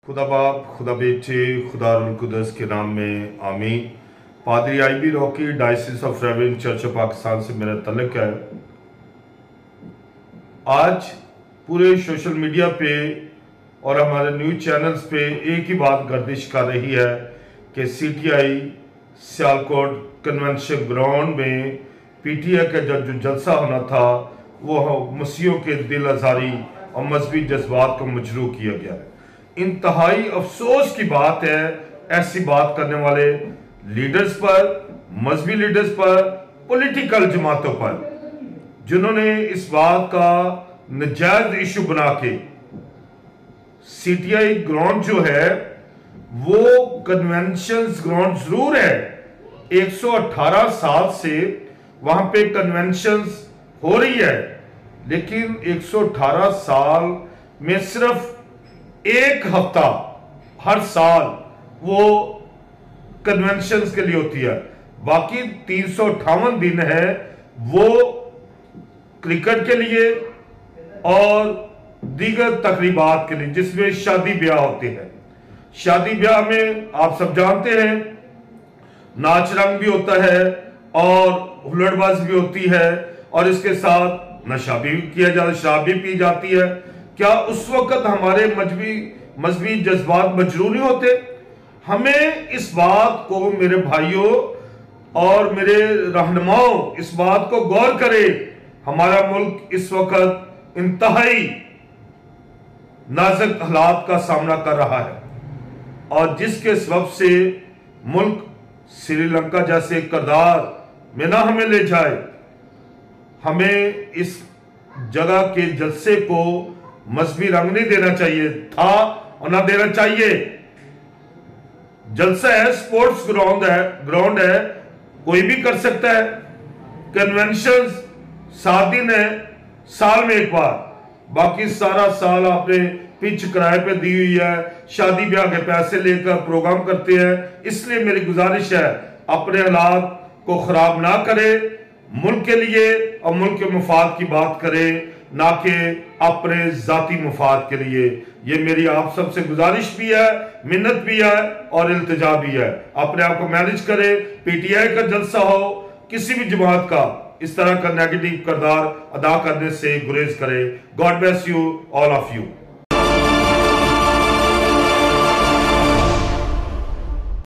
खुदा बाप, खुदा बेटे, खुदा रुल कुदस के नाम में आमीन। पादरी IB Rocky, diocese of reverend church of Pakistan से मेरा तल्लुक है। आज पूरे सोशल मीडिया पे और हमारे न्यूज चैनल्स पे एक ही बात गर्दिश कर रही है कि CTI सियालकोट कन्वेंशन ग्राउंड में PTI का जो जलसा होना था वो मसीहों के दिल आज़ारी और मजहबी जज्बात को मजरू किया गया है। इंतहाई अफसोस की बात है ऐसी बात करने वाले लीडर्स पर, मजहबी लीडर्स पर, पॉलिटिकल जमातों पर, जिन्होंने इस बात का नजायज इशू बना के CTI ग्राउंड जो है वो कन्वेंशन ग्राउंड जरूर है, 118 साल से वहां पे कन्वेंशन हो रही है, लेकिन 118 साल में सिर्फ एक हफ्ता हर साल वो कन्वेंशन के लिए होती है। बाकी 358 दिन है वो क्रिकेट के लिए और दीगर तकरीबात के लिए, जिसमें शादी ब्याह होते हैं। शादी ब्याह में आप सब जानते हैं नाच रंग भी होता है और हुल्लड़बाजी भी होती है और इसके साथ नशा भी किया जाता है, शराब भी पी जाती है। क्या उस वक्त हमारे मजहबी जज्बात मजरूर नहीं होते? हमें इस बात को, मेरे भाइयों और मेरे रहनुमाओं, इस बात को गौर करें। हमारा मुल्क इस वक्त इंतहाई नाजुक हालात का सामना कर रहा है और जिसके सबब से मुल्क श्रीलंका जैसे किरदार में ना हमें ले जाए। हमें इस जगह के जलसे को मजहबी रंग नहीं देना चाहिए था और ना देना चाहिए। जलसा है, स्पोर्ट्स ग्राउंड है, कोई भी कर सकता है। कन्वेंशन 7 दिन है साल में एक बार, बाकी सारा साल आपने पिच किराए पे दी हुई है, शादी ब्याह के पैसे लेकर प्रोग्राम करते हैं। इसलिए मेरी गुजारिश है अपने हालात को खराब ना करें, मुल्क के लिए और मुल्क के मुफाद की बात करें, ना कि अपने जाती मुफाद के लिए। ये मेरी आप सबसे गुजारिश भी है, मिन्नत भी है और इल्तिजा भी है। अपने आप को मैनेज करें। PTI का जलसा हो, किसी भी जमात का इस तरह का नेगेटिव किरदार अदा करने से गुरेज करें। God bless you, all of you.